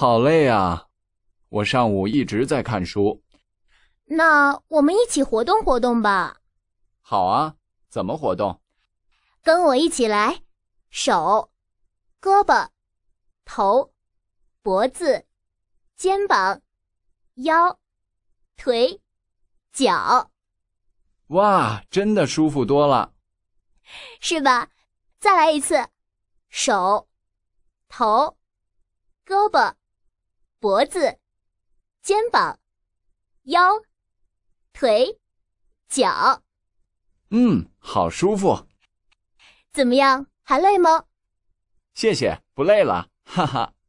好累啊！我上午一直在看书。 那我们一起活动活动吧。 好啊，怎么活动？ 跟我一起来，手、胳膊、头、脖子、肩膀、腰、腿、脚。 哇，真的舒服多了。 是吧？再来一次，手、头、胳膊、脖子、肩膀、腰、腿、脚。 好舒服。 怎么样，还累吗？ 谢谢，不累了，哈哈。